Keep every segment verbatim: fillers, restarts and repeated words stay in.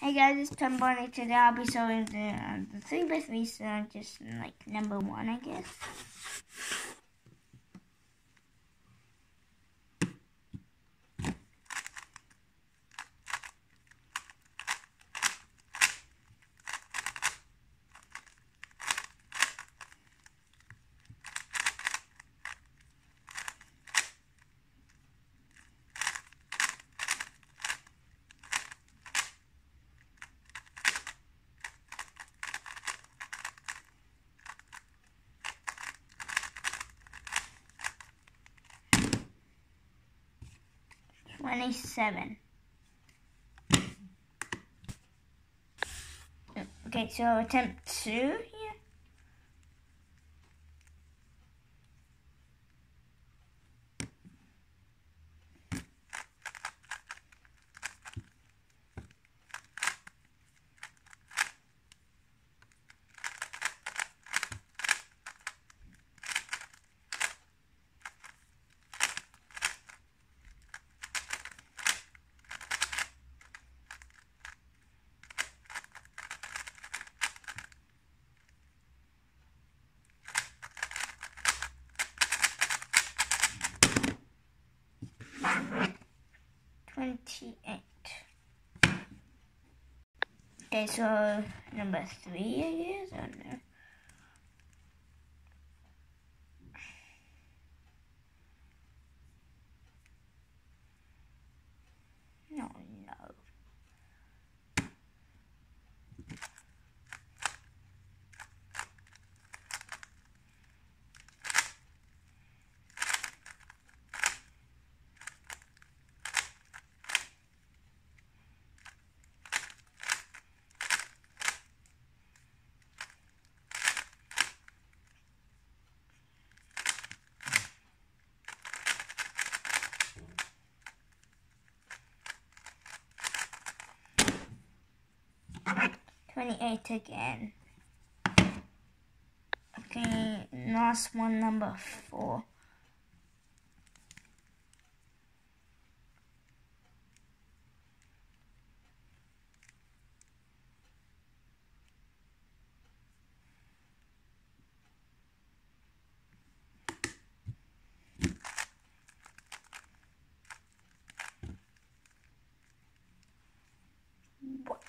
Hey guys, it's Tom Barney. Today I'll be showing the, uh, the three by three, so just like number one, I guess. twenty-seven. Okay, so attempt two here. twenty-eight. Okay, so number three, I guess. I don't know. No, no. twenty-eight again. Okay, last one, number four. What?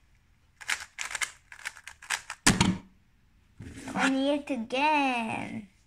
twenty-eight again.